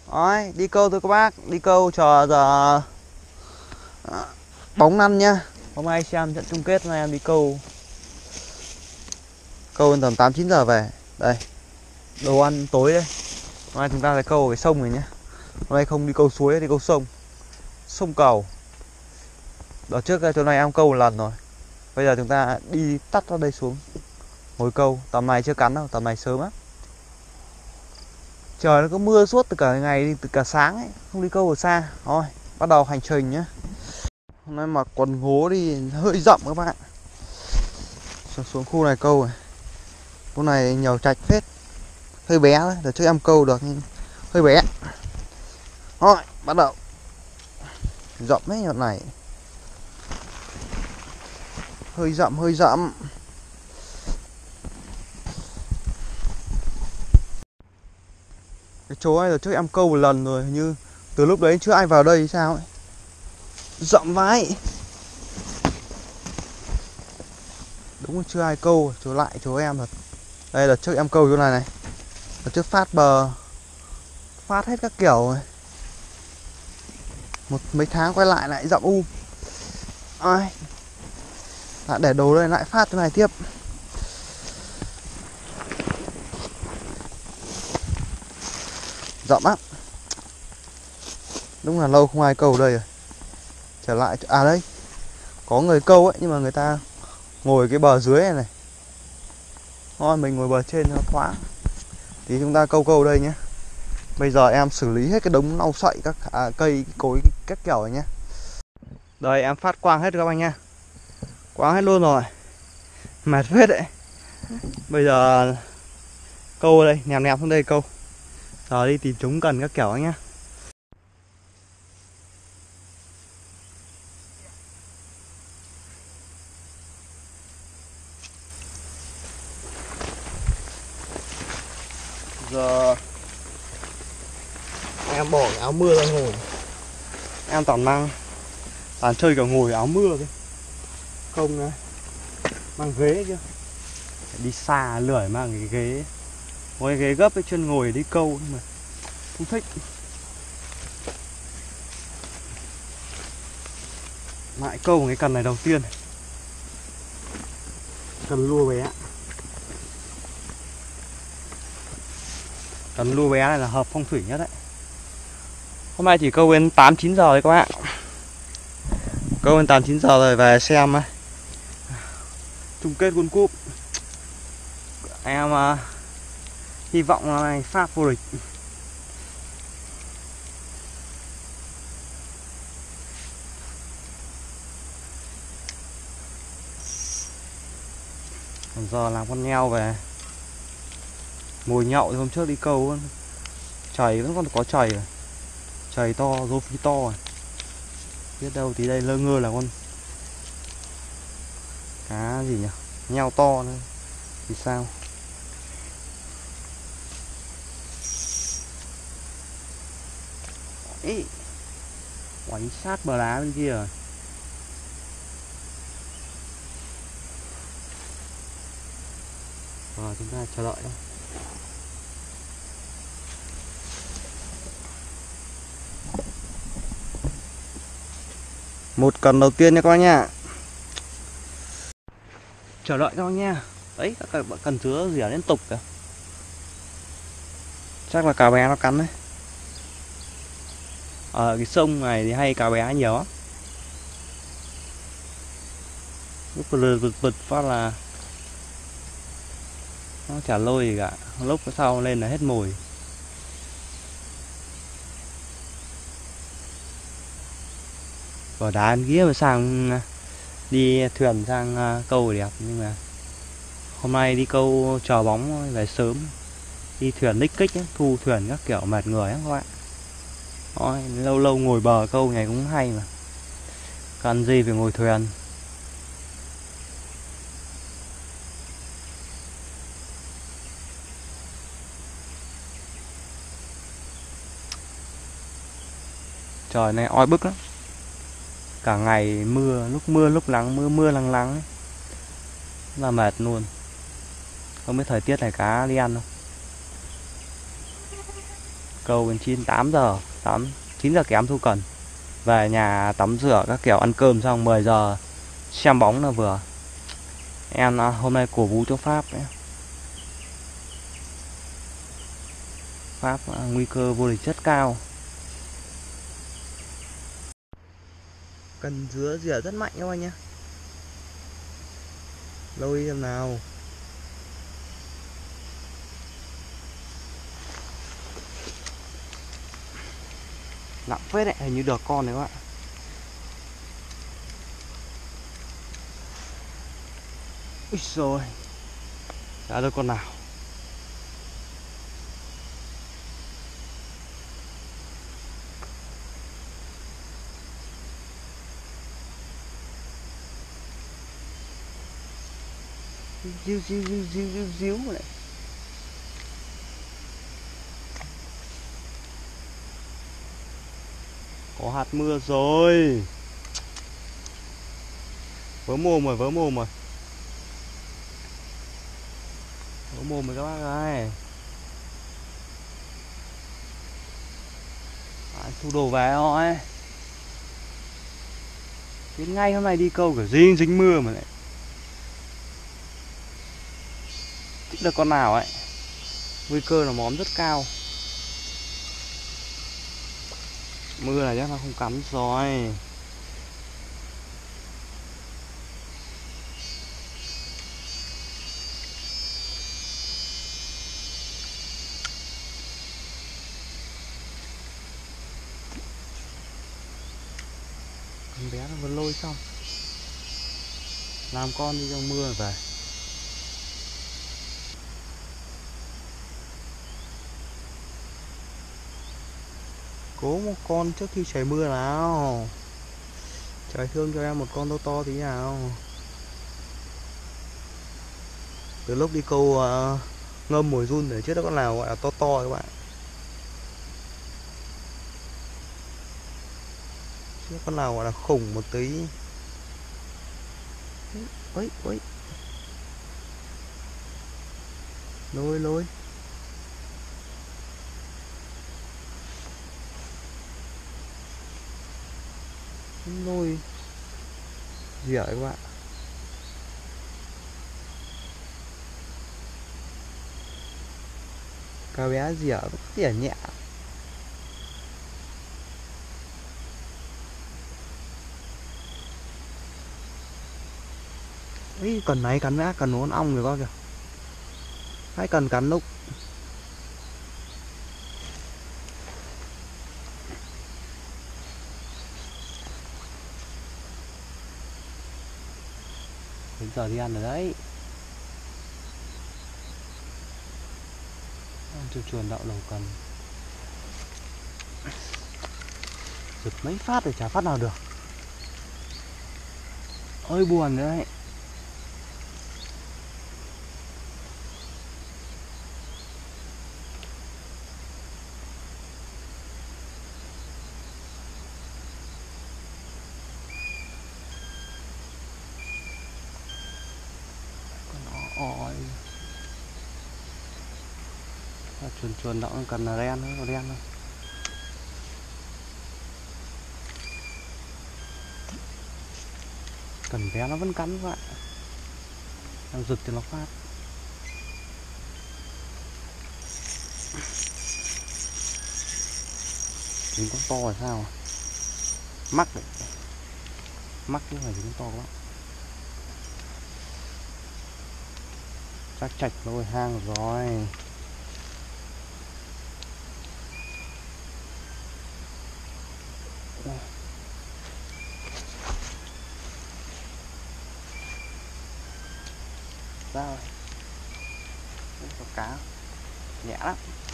Đấy, đi câu thôi các bác, đi câu chờ giờ bóng lăn nhá. Hôm nay xem trận chung kết, hôm nay em đi câu tầm 8-9 giờ về. Đây, đồ ăn tối đây. Hôm nay chúng ta sẽ câu ở cái sông này nhá. Hôm nay không đi câu suối, đi câu sông. Sông cầu. Đợt trước chỗ này em câu một lần rồi. Bây giờ chúng ta đi tắt ra đây xuống ngồi câu. Tầm này chưa cắn đâu, tầm này sớm á. Trời nó có mưa suốt từ cả ngày, từ cả sáng ấy, không đi câu ở xa. Thôi, bắt đầu hành trình nhá. Hôm nay mặc quần ngố đi hơi rộng các bạn. Xuống khu này câu này. Khu này nhiều trạch phết. Hơi bé đấy, đợt trước em câu được nhưng hơi bé. Thôi, bắt đầu. Rộng đấy nhọt này. Hơi rậm, hơi rậm. Cái chỗ này đợt trước em câu một lần rồi, như từ lúc đấy chưa ai vào đây sao ấy. Rậm vãi. Đúng là chưa ai câu, chỗ lại chỗ em thật. Đây là trước em câu chỗ này này. Đợt trước phát bờ, phát hết các kiểu rồi. Mấy tháng quay lại lại rậm ai. Lại để đồ đây lại phát chỗ này tiếp. Rậm á. Đúng là lâu không ai câu đây rồi. Trở lại, à đây có người câu ấy, nhưng mà người ta ngồi cái bờ dưới này này. Thôi mình ngồi bờ trên nó thoáng. Thì chúng ta câu đây nhé. Bây giờ em xử lý hết cái đống lau sậy các cây cối các kiểu này nhé. Đây em phát quang hết các anh nha. Quang hết luôn rồi. Mệt phết đấy. Bây giờ câu đây, nèm nèm xuống đây câu. Giờ đi tìm trúng cần các kiểu anh nhá. Giờ em bỏ áo mưa ra ngồi. Em toàn chơi cả ngồi áo mưa thôi. Không này. Mang ghế chứ. Đi xa lười mang cái ghế. Có cái ghế gấp cái chân ngồi đi câu nhưng mà không thích. Lại câu cái cần này đầu tiên. Cần lua bé. Cần lua bé này là hợp phong thủy nhất đấy. Hôm nay chỉ câu đến 8-9 giờ đấy các bạn. Câu đến 8-9 giờ rồi về xem chung kết World Cup. Em hy vọng là này Pháp vô địch. Còn giờ làm con nheo về. Ngồi nhậu thì hôm trước đi câu chày vẫn còn có chày rồi. Chày to, rô phi to rồi. Biết đâu tí đây lơ ngơ là con cá gì nhỉ? Nheo to nữa. Thì sao? Ý, quánh sát bờ đá bên kia rồi. Rồi chúng ta chờ đợi đó. Một cần đầu tiên nha các bác nha. Chờ đợi các bác nha. Đấy, các bạn cần chứa rỉa liên tục kìa. Chắc là cá bé nó cắn đấy. Ở cái sông này thì hay cá bé nhiều lắm. Lúc bật phát là nó chả lôi gì cả. Lúc sau lên là hết mồi. Ở đá ăn kia mà sang đi thuyền sang câu đẹp. Nhưng mà hôm nay đi câu trò bóng về sớm. Đi thuyền ních kích ấy, thu thuyền các kiểu mệt người các bạn. Ôi, lâu lâu ngồi bờ câu này cũng hay mà. Cần gì phải ngồi thuyền. Trời này oi bức lắm. Cả ngày mưa lúc nắng, mưa lắng ấy. Là mệt luôn. Không biết thời tiết này cá đi ăn không. Câu đến 8 giờ, 9 giờ kém thu cần. Về nhà tắm rửa các kiểu, ăn cơm xong 10 giờ xem bóng là vừa. Em hôm nay cổ vũ cho Pháp ấy. Pháp nguy cơ vô địch rất cao. Cần dứa rỉa rất mạnh các anh nhé. Lôi xem nào. Nặng phết đấy, hình như được con đấy các bạn. Úi xồi, chả được con nào. Díu này. Có hạt mưa rồi. Vớ mồm rồi, vớ mồm rồi. Vớ mồm rồi các bác ơi. Thu đồ về thôi. Đến ngay hôm nay đi câu kiểu dính mưa mà lại. Thích được con nào ấy. Nguy cơ là móm rất cao. Mưa này chắc nó không cắn rồi. Con bé nó vừa lôi xong. Làm con đi trong mưa về. Cố một con trước khi trời mưa nào. Trời thương cho em một con to to tí nào. Từ lúc đi câu ngâm mồi run để chết đó con nào gọi là to to các bạn. Chứ con nào gọi là khủng một tí. Ôi. Lôi. Lôi. Gì vậy các bạn? Cá bé gì ở rất tỉa nhẹ. Ý, cần này cắn đã, cần con ong rồi coi kìa. Hay cần cắn lúc. Đến giờ đi ăn rồi đấy. Chuồn đậu đầu cần. Giật mấy phát rồi chả phát nào được. Ôi buồn đấy. Ôi. Chuồn đậu cần là đen thôi. Cần bé nó vẫn cắn các bạn. Đang giật cho nó phát. Dính con to là sao? Mắc đấy. Mắc chứ không phải dính con to các bạn. Chạch rồi, hang rồi. Ra rồi. Có cá nhẹ lắm.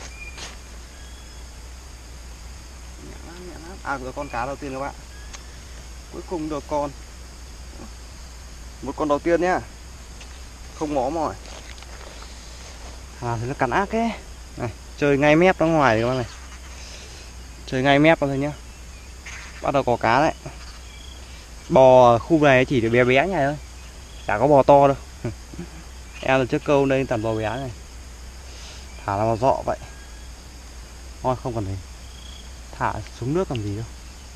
Nhẹ lắm. À rồi, con cá đầu tiên các bạn. Cuối cùng được con. Một con đầu tiên nhá. Không móm rồi. Thì nó cắn ác ấy. Này, chơi ngay mép nó ngoài các bạn này. Chơi ngay mép thôi nhá. Bắt đầu có cá đấy. Bò khu này chỉ được bé bé nhảy thôi. Chả có bò to đâu. Em là trước câu đây toàn bò bé này. Thả là bò dọ vậy. Thôi không cần phải thả xuống nước làm gì đâu.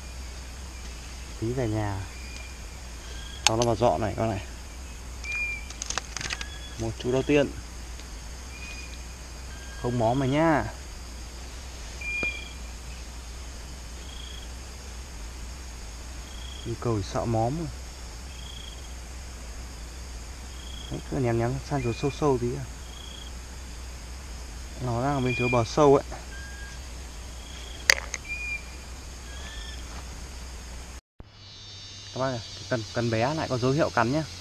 Tí về nhà cho nó vào dọ này các này. Một chú đầu tiên. Không móm mày nhá. Đi cầu thì sợ móm rồi. Đấy, cứ nhắm nhắm sang chỗ sâu sâu tí à. Nó đang ở bên chỗ bờ sâu ấy. Các bác ơi, cần bé lại có dấu hiệu cắn nhá.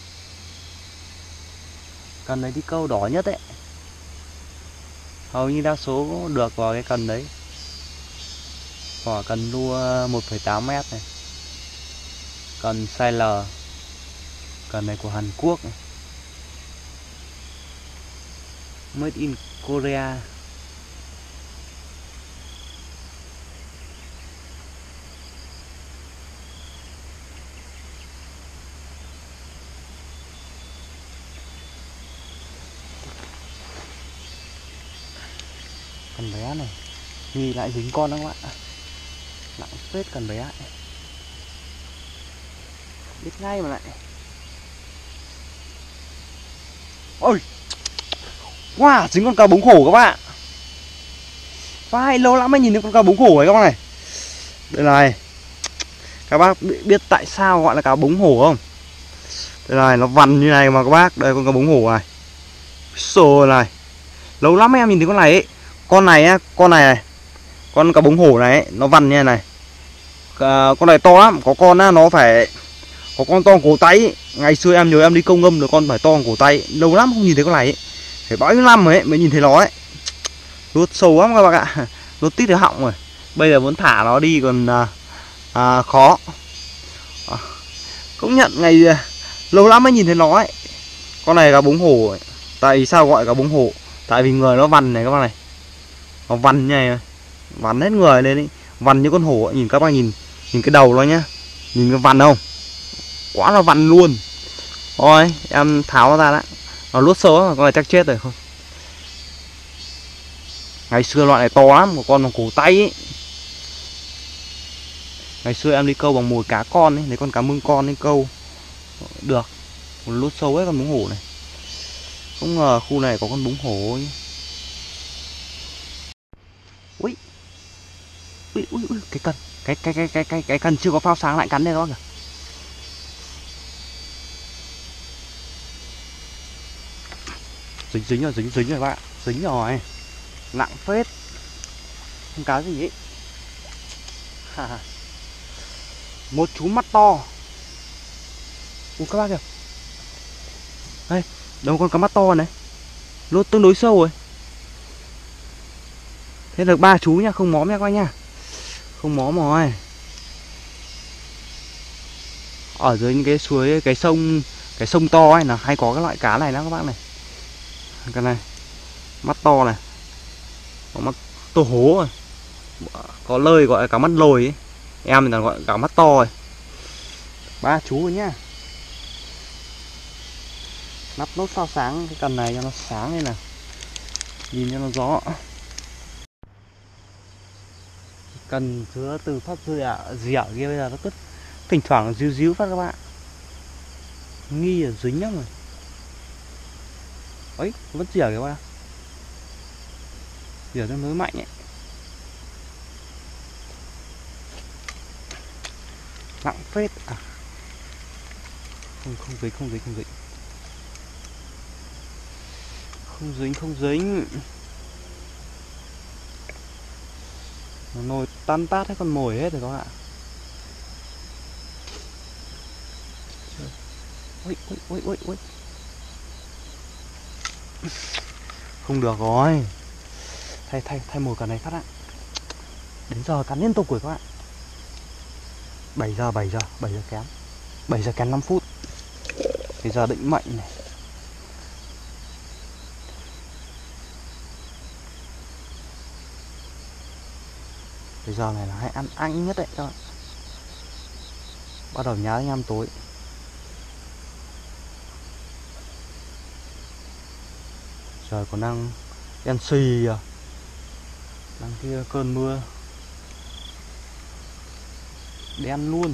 Cần đấy đi câu đỏ nhất ấy. Hầu như đa số được vào cái cần đấy. Quả cần đua 1,8 mét này. Cần size L. Cần này của Hàn Quốc này. Made in Korea. Cần bé này. Nghi lại dính con đó các bạn. Nặng phết cần bé. Biết ngay mà lại. Ôi. Wow, dính con cá bống hổ các bạn. Vai lâu lắm mới nhìn thấy con cá bống hổ này các bạn này. Đây này. Các bác biết tại sao gọi là cá bống hổ không? Đây này, nó vằn như này mà các bác. Đây con cá bống hổ này. Xồ này. Lâu lắm em nhìn thấy con này ấy. Con này á, con này này. Con cá bống hổ này ấy, nó vằn như này. Con này to lắm, có con á, nó phải có con to cổ tay ấy. Ngày xưa em nhớ em đi câu ngâm được con phải to cổ tay. Lâu lắm không nhìn thấy con này ấy. Phải bao nhiêu năm rồi ấy mới nhìn thấy nó ấy. Nuốt sâu lắm các bác ạ. Nuốt tít cái họng rồi. Bây giờ muốn thả nó đi còn khó. Cũng nhận ngày lâu lắm mới nhìn thấy nó ấy. Con này cá bống hổ ấy. Tại vì sao gọi cá bống hổ? Tại vì người nó vằn này các bác này. Nó vằn như này, vằn hết người lên ấy. Vằn như con hổ ấy. Nhìn các bác nhìn cái đầu nó nhá. Nhìn cái vằn không? Quá là vằn luôn. Thôi em tháo nó ra đã. Nó luốt sâu mà con này chắc chết rồi không. Ngày xưa loại này to lắm, một con bằng cổ tay ấy. Ngày xưa em đi câu bằng mồi cá con ấy, lấy con cá mưng con đi câu được. Một lút sâu hết con bống hổ này. Không ngờ khu này có con bống hổ ấy. Ui. Ui, cái cần. Cái cần chưa có phao sáng lại cắn đây đó kìa. Dính rồi các bạn. Dính rồi. Nặng phết. Không cá gì ấy. Một chú mắt to. Ủa các bác kìa. Đây, đâu con cá mắt to này. Lốt tương đối sâu rồi. Thế được 3 chú nha, không móm nha các bác nha. Không móm rồi. Ở dưới những cái suối, cái sông to ấy là hay có cái loại cá này đó các bác này. Cái này mắt to này. Có mắt to hố rồi. Có lời gọi là cá mắt lồi ấy. Em thì là gọi cá mắt to rồi. 3 chú rồi nhá. Nắp nốt sao sáng cái cần này cho nó sáng lên nào. Nhìn cho nó rõ. Cần chứa từ phát dẻo kia bây giờ nó cứ thỉnh thoảng díu díu phát các bạn. Nghi là dính lắm rồi. Ấy, vẫn dẻo các bạn. Dẻo tương đối mạnh ấy. Nặng phết à. Không dính. Không dính. Nó nồi tan tát hết con mồi hết rồi các bạn. Ui. Không được rồi. Thay mồi cần này phát ạ. Đến giờ cắn liên tục rồi các bạn. 7 giờ kém. 7 giờ kém 5 phút. Bây giờ định mệnh này. Bây giờ này là hay ăn anh nhất đấy các bạn. Bắt đầu nhá đến 5 tối. Trời còn đang đen xì à. Đằng kia cơn mưa đen luôn.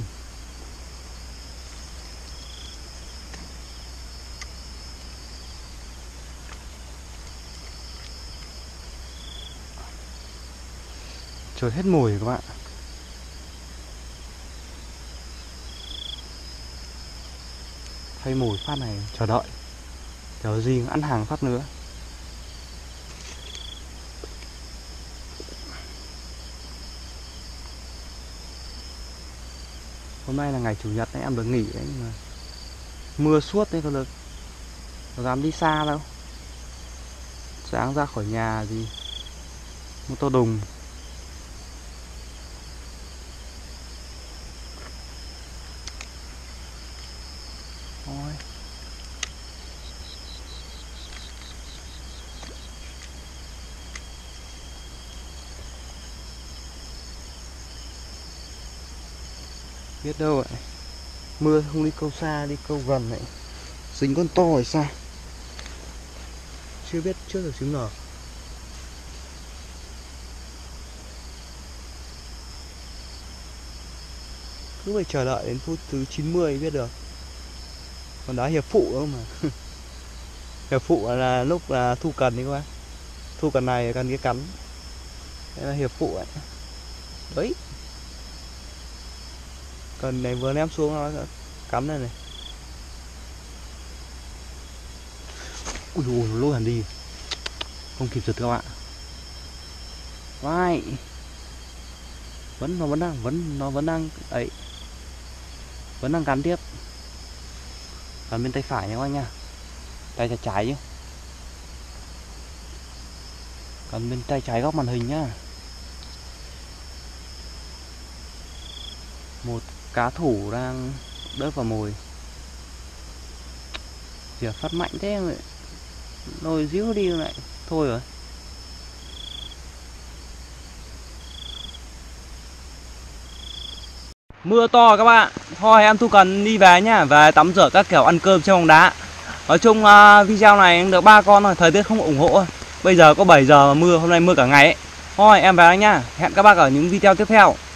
Trời hết mùi rồi các bạn. Thay mùi phát này chờ đợi. Chờ gì ăn hàng phát nữa. Hôm nay là ngày chủ nhật đấy, em được nghỉ đấy, nhưng mà mưa suốt đấy, có dám đi xa đâu. Sáng ra khỏi nhà thì mưa to đùng. Thôi. Biết đâu vậy. Mưa không đi câu xa, đi câu gần này dính con to hay sao. Chưa biết trước được trứng nở. Cứ phải chờ đợi đến phút thứ 90 biết được. Còn đá hiệp phụ đâu mà. Hiệp phụ là lúc là thu cần đấy các bác. Thu cần này cần cái cắn. Đây là hiệp phụ ấy. Đấy. Cần này vừa ném xuống nó cắm này này. Ui dồi, lôi hẳn đi. Không kịp giật các bạn. Vai. Nó vẫn đang ấy. Vẫn đang cắn tiếp. Cắn bên tay phải nha các anh nha. Tay trái chứ. Cắn bên tay trái góc màn hình nhá. Một cá thủ đang đớp vào mồi. Giờ phát mạnh thế em ơi. Lôi díu đi lại. Thôi rồi. Mưa to các bạn. Thôi em Thu Cần đi về nhá. Về tắm rửa các kiểu, ăn cơm chơi bóng đá. Nói chung video này được 3 con thôi. Thời tiết không ủng hộ. Bây giờ có 7 giờ mà mưa. Hôm nay mưa cả ngày ấy. Thôi em về nhá. Hẹn các bác ở những video tiếp theo.